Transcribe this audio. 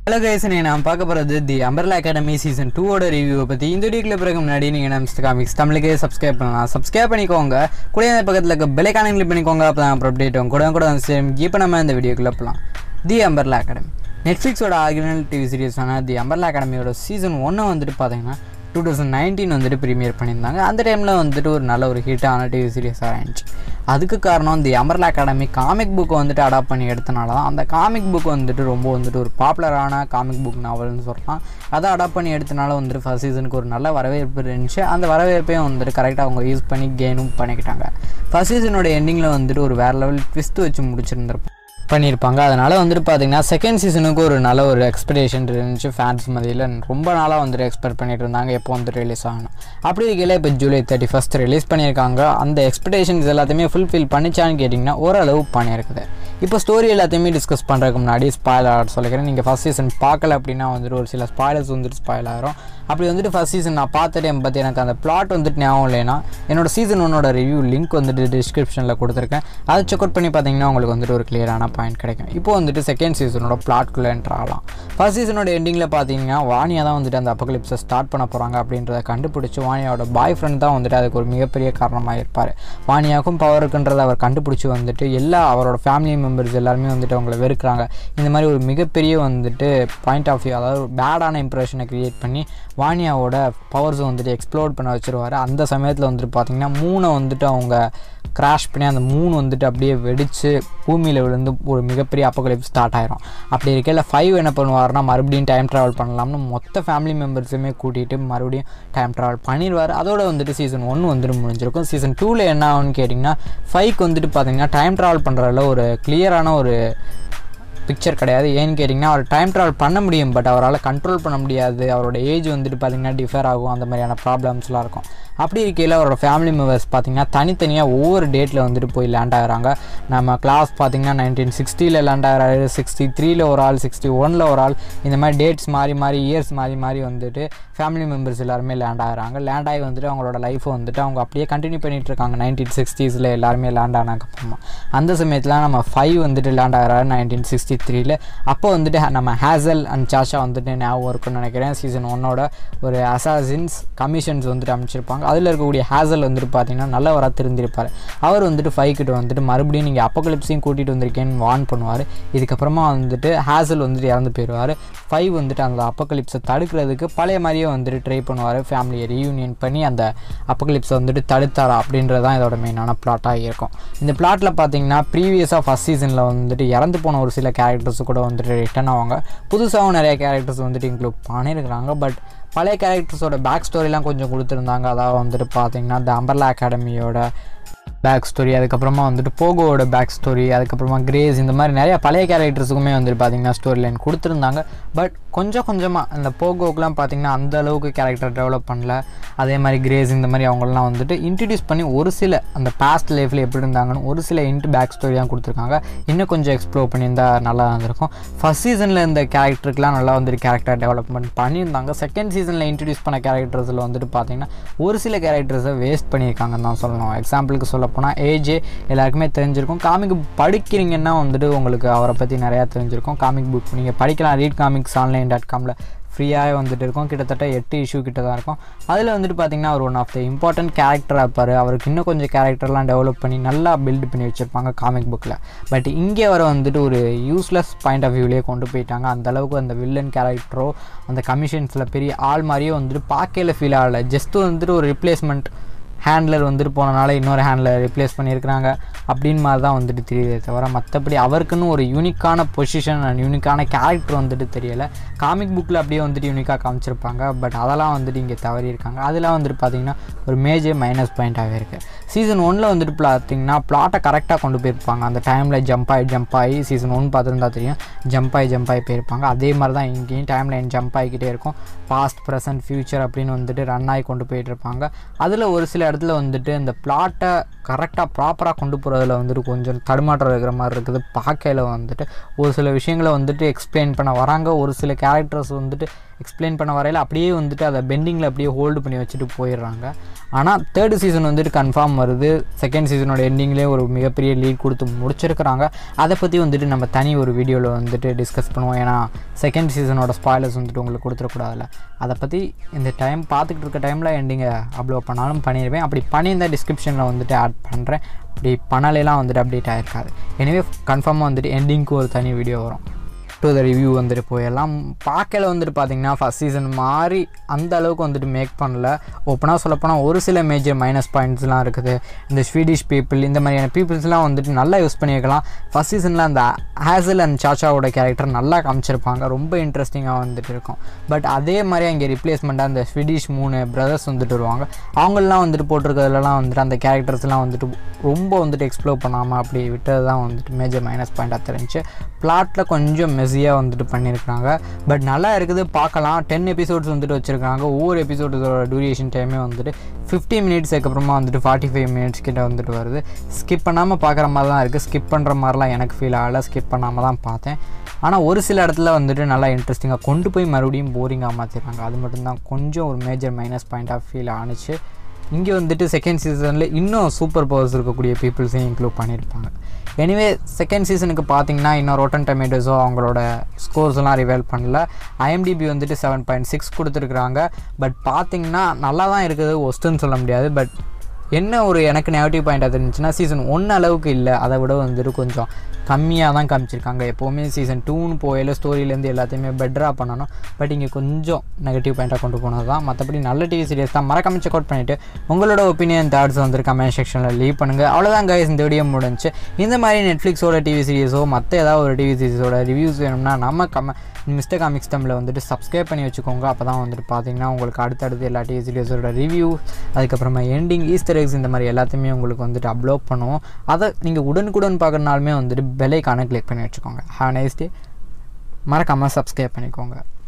Hello guys, நான் பார்க்க போறது தி அம்பர்லா அகாடமி சீசன் 2 ஓட ரிவ்யூ பத்தி. இந்த வீடியோல பிறகு முன்னாடி நீங்க நம்ம காமிக்ஸ் தமிழுக்கு சப்ஸ்கிரைப் பண்ணலாம். சப்ஸ்கிரைப் பண்ணிக்கோங்க. கூடவே அந்த பக்கத்துல இருக்க பெல் ஐகானை கிளிக் பண்ணிக்கோங்க. அப்பதான் அப்புறம் அப்டேட் ஆகும். கூட சேம் இப்போ நம்ம இந்த வீடியோக்குள்ள போலாம். தி அம்பர்லா அகாடமி நெட்ஃபிளிக்ஸ் ஓட ஆரிஜினல் டிவி சீரிஸான தி அம்பர்லா அகாடமியோட சீசன் 1 வந்துட்டு பாத்தீங்கன்னா 2019 வந்துட்டு ப்ரீமியர் பண்ணியிருந்தாங்க. அந்த டைமில் வந்துட்டு ஒரு நல்ல ஒரு ஹிட்டான டிவி சீரியஸாக இருந்துச்சு. அதுக்கு காரணம் தி அம்பர்லா அகாடமி காமிக் புக்கை வந்துட்டு அடாப்ட் பண்ணி எடுத்தனால தான். அந்த காமிக் புக் வந்துட்டு ரொம்ப வந்துட்டு ஒரு பாப்புலரான காமிக் புக் நாவல்னு சொல்லலாம். அதை அடாப்ட் பண்ணி எடுத்தனால வந்துட்டு ஃபர்ஸ்ட் சீசனுக்கு ஒரு நல்ல வரவேற்பு இருந்துச்சு. அந்த வரவேற்பையும் வந்துட்டு கரெக்டாக அவங்க யூஸ் பண்ணி கெயினும் பண்ணிக்கிட்டாங்க. ஃபர்ஸ்ட் சீசனோட எண்டிங்கில் வந்துட்டு ஒரு வேறு லெவல் ட்விஸ்ட் வச்சு பண்ணியிருப்பாங்க. அதனால் வந்துட்டு பார்த்திங்கன்னா செகண்ட் சீசனுக்கு ஒரு நல்ல ஒரு எக்ஸ்பெக்டேஷன் இருந்துச்சு ஃபேன்ஸ் மதியில். ரொம்ப நாளாக வந்துட்டு எக்ஸ்பெக்ட் பண்ணிட்டு இருந்தாங்க எப்போ வந்துட்டு ரிலீஸ் ஆகணும். அப்படி இருக்கையில் இப்போ ஜூலை 31 ரிலீஸ் பண்ணியிருக்காங்க. அந்த எக்ஸ்பெக்டேஷன்ஸ் எல்லாத்தையுமே ஃபுல்ஃபில் பண்ணிச்சான்னு கேட்டிங்கன்னா ஓரளவு பண்ணியிருக்குது. இப்போ ஸ்டோரி எல்லாத்தையுமே டிஸ்கஸ் பண்ணுறதுக்கு முன்னாடி ஸ்பாயிலர் சொல்லிக்கிறேன். நீங்கள் ஃபஸ்ட் சீசன் பார்க்கல அப்படின்னா வந்துட்டு ஒரு சில ஸ்பாயிலர்ஸ் வந்துட்டு ஸ்பாயில் ஆகிரும். அப்படி வந்துட்டு ஃபஸ்ட் சீசன் நான் பார்த்துட்டு பற்றி எனக்கு அந்த பிளாட் வந்துட்டு ஞாபகம் இல்லைன்னா என்னோடய சீசன் 1 ரிவ்யூ லிங்க் வந்துட்டு டிஸ்கிரிப்ஷனில் கொடுத்துருக்கேன். அதை செக் அவுட் பண்ணி பார்த்தீங்கன்னா உங்களுக்கு வந்துட்டு ஒரு கிளியரான பாயிண்ட் கிடைக்கும். இப்போ வந்துட்டு செகண்ட் சீசனோட பிளாட்குள்ளே என்ட்ரு ஆகலாம். ஃபர்ஸ்ட் சீசனோட எண்டிங்கில் பார்த்தீங்கன்னா வானியா தான் வந்துட்டு அந்த அப்போகலிப்ஸை ஸ்டார்ட் பண்ண போகிறாங்க அப்படின்றத கண்டுபிடிச்சி வானியாவோட பாய் ஃப்ரெண்ட் தான் வந்துட்டு அதுக்கு ஒரு மிகப்பெரிய காரணமாக இருப்பார். வானியாவுக்கும் பவர் இருக்குன்றதை அவர் கண்டுபிடிச்சி வந்துட்டு எல்லா அவரோட ஃபேமிலி மெம்பர்ஸ் எல்லாருமே வந்துட்டு அவங்கள வெறுக்கிறாங்க. இந்த மாதிரி ஒரு மிகப்பெரிய வந்துட்டு பாயிண்ட் ஆஃப் வியூ, அதாவது ஒரு பேடான இம்ப்ரெஷனை க்ரியேட் பண்ணி வானியாவோட பவர்ஸை வந்துட்டு எக்ஸ்ப்ளோர் பண்ண வச்சுருவார். அந்த சமயத்தில் வந்துட்டு பார்த்திங்கன்னா மூணை வந்துட்டு அவங்க கிராஷ் பண்ணி அந்த மூணு வந்துட்டு அப்படியே வெடித்து பூமியில் விழுந்து ஒரு மிகப்பெரிய அப்போகலிப்ஸ் ஸ்டார்ட் ஆயிரும். அப்படி இருக்கையில் 5 என்ன பண்ணுவார்னா மறுபடியும் டைம் ட்ராவல் பண்ணலாம்னு மொத்த ஃபேமிலி மெம்பர்ஸுமே கூட்டிகிட்டு மறுபடியும் டைம் ட்ராவல் பண்ணிடுவார். அதோட வந்துட்டு சீசன் 1 வந்துட்டு முடிஞ்சிருக்கும். சீசன் 2 என்ன ஆகும்னு கேட்டிங்கன்னா 5க்கு வந்துட்டு பார்த்திங்கன்னா டைம் ட்ராவல் பண்ணுறதுல ஒரு கிளியரான ஒரு பிக்சர் கிடையாது. ஏன்னு கேட்டிங்கன்னா அவர் டைம் ட்ராவல் பண்ண முடியும், பட் அவரால் கண்ட்ரோல் பண்ண முடியாது. அவரோட ஏஜ் வந்துட்டு பார்த்திங்கன்னா டிஃபர் ஆகும். அந்த மாதிரியான ப்ராப்ளம்ஸ்லாம் இருக்கும். அப்படி இருக்கையில் அவரோட ஃபேமிலி மெம்பர்ஸ் பார்த்திங்கன்னா தனித்தனியாக ஒவ்வொரு டேட்டில் வந்துட்டு போய் லேண்ட் ஆகிறாங்க. நம்ம கிளாஸ் பார்த்திங்கன்னா 1960 லேண்ட் ஆகிறாரு, 63 ஒரு ஆள், 61 ஒரு ஆள். இந்த மாதிரி டேட்ஸ் மாறி இயர்ஸ் மாறி வந்துட்டு ஃபேமிலி மெம்பர்ஸ் எல்லாருமே லேண்ட் ஆகிறாங்க. லேண்ட் ஆகி வந்துட்டு அவங்களோட லைஃப்பை வந்துட்டு அவங்க அப்படியே கண்டினியூ பண்ணிகிட்டு இருக்காங்க. 1960s எல்லாருமே லேண்ட் ஆனாங்க. அப்புறமா அந்த சமயத்தில் நம்ம 5 வந்துட்டு லேண்ட் ஆகிறாரு 1963. அப்போ வந்துட்டு நம்ம ஹேசல் அண்ட் சாஷா வந்துட்டு ஞாபகம் இருக்குன்னு நினைக்கிறேன். சீசன் 1 ஒரு அசாசின்ஸ் கமிஷன்ஸ் வந்துட்டு அமைச்சிருப்பாங்க. அதில் இருக்கக்கூடிய ஹேசல் வந்துட்டு பார்த்திங்கன்னா நல்லவராக திருந்திருப்பார். அவர் வந்துட்டு 5 கிட்ட வந்துட்டு மறுபடியும் நீங்கள் அப்போகலிப்ஸையும் கூட்டிகிட்டு வந்திருக்கேன்னு வார்ன் பண்ணுவார். இதுக்கப்புறமா வந்துட்டு ஹேசல் வந்துட்டு இறந்து போயிடுவார். 5 வந்துட்டு அந்த அப்போகலிப்ஸை தடுக்கிறதுக்கு பழைய மாதிரியே வந்துட்டு ட்ரை பண்ணுவார். ஃபேமிலியை ரீயூனியன் பண்ணி அந்த அப்போகலிப்ஸை வந்துட்டு தடுத்தாரா அப்படின்றது தான் இதோட மெயினான பிளாட்டாக இருக்கும். இந்த பிளாட்டில் பார்த்திங்கன்னா ப்ரீவியஸாக ஃபஸ்ட் சீசனில் வந்துட்டு இறந்து போன ஒரு சில கேரக்டர்ஸ் கூட வந்துட்டு ரிட்டர்ன் ஆவாங்க. புதுசாகவும் நிறைய கேரக்டர்ஸ் வந்துட்டு இன்க்ளூட் பண்ணியிருக்கிறாங்க. பட் பழைய கேரக்டர்ஸோட பேக் ஸ்டோரிலாம் கொஞ்சம் கொடுத்துருந்தாங்க. அதாவது வந்துட்டு பார்த்திங்கன்னா தி அம்பர்லா அகாடமியோட பேக் ஸ்டோரி, அதுக்கப்புறமா வந்துட்டு போகோவோட பேக் ஸ்டோரி, அதுக்கப்புறமா கிரேஸ், இந்த மாதிரி நிறையா பழைய கேரக்டர்ஸுக்குமே வந்துட்டு பார்த்திங்கன்னா ஸ்டோரி லைன் கொடுத்துருந்தாங்க. பட் கொஞ்சமாக அந்த போகோக்கெலாம் பார்த்திங்கன்னா அந்த அளவுக்கு கேரக்டர் டெவலப் பண்ணல. அதே மாதிரி கிரேஸ் இந்த மாதிரி அவங்களெலாம் வந்துட்டு இன்ட்ரடியூஸ் பண்ணி ஒரு சில அந்த பாஸ்ட் லைஃப்பில் எப்படி இருந்தாங்கன்னு ஒரு சில பேக் ஸ்டோரி தான் கொடுத்துருக்காங்க. இன்னும் கொஞ்சம் எக்ஸ்ப்ளோர் பண்ணியிருந்தால் நல்லா இருந்திருக்கும். ஃபஸ்ட் சீசனில் இந்த கேரக்டருக்குலாம் நல்லா வந்துட்டு கேரக்டர் டெவலப்மெண்ட் பண்ணியிருந்தாங்க. செகண்ட் சீசனில் இன்ட்ரடியூஸ் பண்ண கேரக்டர்ஸில் வந்துட்டு பார்த்திங்கன்னா ஒரு சில கேரக்டர்ஸை வேஸ்ட் பண்ணியிருக்காங்கன்னு தான் சொல்லணும். எக்ஸாம்பிளுக்கு சொல்லப்போனால் ஏஜே எல்லாருக்குமே தெரிஞ்சிருக்கும். காமிக் படிக்கிறீங்கன்னா வந்துட்டு உங்களுக்கு அவரை பற்றி நிறையா தெரிஞ்சிருக்கும். காமிக் புக் நீங்கள் படிக்கலாம். ரீட் காமிக்ஸ் ஆன்லைன்.comல ஃப்ரீயாக வந்துட்டு இருக்கும். கிட்டத்தட்ட 8 இஷ்யூ கிட்ட தான் இருக்கும். அதில் வந்துட்டு பார்த்திங்கன்னா அவர் ஒன் ஆஃப் த இம்பார்ட்டன்ட் கேரக்டராக இருப்பார். அவருக்கு இன்னும் கொஞ்சம் கேரக்டர்லாம் டெவலப் பண்ணி நல்லா பில்டு பண்ணி வச்சுருப்பாங்க காமிக் புக்கில். பட் இங்கே வர வந்துட்டு ஒரு யூஸ்லெஸ் பாயிண்ட் ஆஃப் வியூலேயே கொண்டு போயிட்டாங்க. அந்தளவுக்கு அந்த வில்லன் கேரக்டரோ அந்த கமிஷன்ஸில் பெரிய ஆள் மாதிரியோ வந்துட்டு பார்க்கல ஃபீல் ஆகலை. ஜஸ்ட்டு வந்துட்டு ஒரு ரிப்ளேஸ்மெண்ட் ஹேண்ட்லர் வந்துட்டு போனனால இன்னொரு ஹேண்ட்லர் ரிப்ளேஸ் பண்ணியிருக்கிறாங்க அப்படின்னு மாதிரி தான் வந்துட்டு தெரியுதே தவிர மற்றபடி அவருக்குன்னு ஒரு யூனிக்கான பொசிஷன் அண்ட் யூனிக்கான கேரக்டர் வந்துட்டு தெரியலை. காமிக் புக்கில் அப்படியே வந்துட்டு யூனிக்காக காமிச்சிருப்பாங்க. பட் அதெல்லாம் வந்துட்டு இங்கே தவறி இருக்காங்க. அதெல்லாம் வந்துட்டு பார்த்திங்கன்னா ஒரு மேஜர் மைனஸ் பாயிண்ட்டாகவே இருக்குது. சீசன் 1 வந்துட்டு பார்த்திங்கன்னா பிளாட்டை கரெக்டாக கொண்டு போயிருப்பாங்க. அந்த டைமில் ஜம்ப் ஆகி சீசன் 1 பார்த்துருந்தா தெரியும் ஜம்ப் ஆகி போயிருப்பாங்க. அதே மாதிரி தான் இங்கேயும் டைம் லைன் ஜம்ப் ஆகிக்கிட்டே இருக்கும். பாஸ்ட் ப்ரெசன்ட் ஃப்யூச்சர் அப்படின்னு வந்துட்டு ரன் ஆகி கொண்டு போயிட்டு இருப்பாங்க. அதில் ஒரு சில இடத்துல வந்துட்டு இந்த பிளாட்டை கரெக்டாக ப்ராப்பராக கொண்டு போகிறதுல வந்துட்டு கொஞ்சம் தடுமாற்றம் இருக்கிற மாதிரி இருக்குது. பார்க்கையில் வந்துட்டு ஒரு சில விஷயங்களை வந்துட்டு எக்ஸ்பிளைன் பண்ண வராங்க. ஒரு சில கேரக்டர்ஸ் வந்துட்டு எக்ஸ்பிளைன் பண்ண வரையில் அப்படியே வந்துட்டு அதை பெண்டிங்கில் அப்படியே ஹோல்டு பண்ணி வச்சுட்டு போயிடுறாங்க. ஆனால் தேர்டு சீசன் வந்துட்டு கன்ஃபார்ம் வருது. செகண்ட் சீசனோட எண்டிங்லேயே ஒரு மிகப்பெரிய லீட் கொடுத்து முடிச்சிருக்கிறாங்க. அதை பற்றி வந்துட்டு நம்ம தனி ஒரு வீடியோவில் வந்துட்டு டிஸ்கஸ் பண்ணுவோம். ஏன்னா செகண்ட் சீசனோட ஸ்பாய்லர்ஸ் வந்துட்டு உங்களுக்கு கொடுத்துடக்கூடாதுல்ல. அதை பற்றி இந்த டைம் பார்த்துக்கிட்டு இருக்க டைமில் எண்டிங்கை அப்லோட் பண்ணாலும் பண்ணிடுவேன். அப்படி பண்ணியிருந்தால் டிஸ்கிரிப்ஷனில் வந்துட்டு ஆட் பண்ணுறேன். அப்படி பண்ணலைலாம் வந்துட்டு அப்டேட் ஆகிருக்காது. எனவே கன்ஃபார்மாக வந்துட்டு எண்டிங்க்கு ஒரு தனி வீடியோ வரும். டு த ரிவ்யூ வந்துட்டு போயிடலாம். பார்க்கல வந்துட்டு பார்த்திங்கன்னா ஃபஸ்ட் சீசன் மாதிரி அந்த அளவுக்கு வந்துட்டு மேக் பண்ணல. ஓப்பனாக சொல்லப்போனால் ஒரு சில மேஜர் மைனஸ் பாயிண்ட்ஸ்லாம் இருக்குது. இந்த ஸ்வீடிஷ் பீப்புள் இந்த மாதிரியான பீப்புள்ஸ்லாம் வந்துட்டு நல்லா யூஸ் பண்ணியிருக்கலாம். ஃபஸ்ட் சீசனில் அந்த ஹேசல் அண்ட் சாச்சாவோட கேரக்டர் நல்லா காமிச்சிருப்பாங்க. ரொம்ப இன்ட்ரெஸ்டிங்காக வந்துட்டு இருக்கும். பட் அதே மாதிரி அங்கே ரிப்ளேஸ்மெண்ட்டாக அந்த ஸ்வீடிஷ் 3 பிரதர்ஸ் வந்துட்டு வருவாங்க. அவங்களெலாம் வந்துட்டு போட்டிருக்கிறதுலாம் வந்துட்டு அந்த கேரக்டர்ஸ்லாம் வந்துட்டு ரொம்ப வந்துட்டு எக்ஸ்ப்ளோர் பண்ணாமல் அப்படி விட்டது தான் வந்துட்டு மேஜர் மைனஸ் பாயிண்ட்டாக தெரிஞ்சு. பிளாட்டில் கொஞ்சம் மெஸியாக வந்துட்டு பண்ணியிருக்காங்க. பட் நல்லா இருக்குது, பார்க்கலாம். 10 எபிசோட்ஸ் வந்துட்டு வச்சுருக்காங்க. ஒவ்வொரு எபிசோடோட டியூரேஷன் டைமே வந்துட்டு 50 மினிட்ஸ் அப்புறமா வந்துட்டு 45 மினிட்ஸ் கிட்ட வந்துட்டு வருது. ஸ்கிப் பண்ணாமல் பார்க்குற மாதிரி தான் இருக்குது. ஸ்கிப் பண்ணுற மாதிரிலாம் எனக்கு ஃபீல் ஆகலை. ஸ்கிப் பண்ணாமல் தான் பார்த்தேன். ஆனால் ஒரு சில இடத்துல வந்துட்டு நல்லா இன்ட்ரெஸ்டிங்காக கொண்டு போய் மறுபடியும் போரிங்காக மாற்றிருக்காங்க. அது மட்டும்தான் கொஞ்சம் ஒரு மேஜர் மைனஸ் பாயிண்ட்டாக ஃபீல் ஆனிச்சு. இங்கே வந்துட்டு செகண்ட் சீசனில் இன்னும் சூப்பர் பவர்ஸ் இருக்கக்கூடிய பீப்புள்ஸையும் இன்க்ளூட் பண்ணியிருப்பாங்க. எனிவே செகண்ட் சீசனுக்கு பார்த்தீங்கன்னா இன்னும் ரோட்டன் டொமேட்டோஸோ அவங்களோட ஸ்கோர்ஸ்லாம் ரிவைல் பண்ணல. IMDb வந்துட்டு 7.6 கொடுத்துருக்குறாங்க. பட் பார்த்திங்கன்னா நல்லா தான் இருக்குது, ஒஸ்ட்டுன்னு சொல்ல முடியாது. பட் என்ன ஒரு எனக்கு நெகட்டிவ் பாயிண்ட்டாக தெரிஞ்சுன்னா சீசன் 1 அளவுக்கு இல்லை, அதை விட வந்துட்டு கொஞ்சம் கம்மியாக தான் காமிச்சிருக்காங்க. எப்போவுமே சீசன் 2ன்னு போயில ஸ்டோரியிலேருந்து எல்லாத்தையுமே பெட்டராக பண்ணணும். பட் இங்கே கொஞ்சம் நெகட்டிவ் பாயிண்ட்டாக கொண்டு போனது தான். மற்றபடி நல்ல டிவி சீரியஸ் தான். மறக்காம செக் அவுட் பண்ணிவிட்டு உங்களோட ஒப்பீனியன் தாட்ஸ் வந்துட்டு கமெண்ட் செக்ஷனில் லீவ் பண்ணுங்கள். அவ்வளோதான் கைஸ், இந்த வீடியோ முடிஞ்சு. இந்த மாதிரி நெட்ஃப்ளிக்ஸோட டிவி சீரியஸோ மற்ற ஏதாவது ஒரு டிவி சீரிஸோட ரிவ்யூஸ் வேணும்னா நம்ம மிஸ்டர் காமிக்ஸ் தமிழில் வந்துட்டு சப்ஸ்கிரைப் பண்ணி வச்சுக்கோங்க. அப்போ தான் வந்துட்டு பார்த்தீங்கன்னா உங்களுக்கு அடுத்தடுத்து எல்லா டிவி சீரியஸோட ரிவ்யூ, அதுக்கப்புறமா எண்டிங், ஈஸ்டர் எக்ஸ் இந்த மாதிரி எல்லாத்தையுமே உங்களுக்கு வந்துட்டு அப்லோட் பண்ணுவோம். அதை நீங்கள் உடனுக்குடன் பார்க்குறனாலுமே வந்துட்டு பெல் ஐகானை கிளிக் பண்ணி வச்சுக்கோங்க. Have nice day. மறக்காமல் சப்ஸ்கிரைப் பண்ணிக்கோங்க.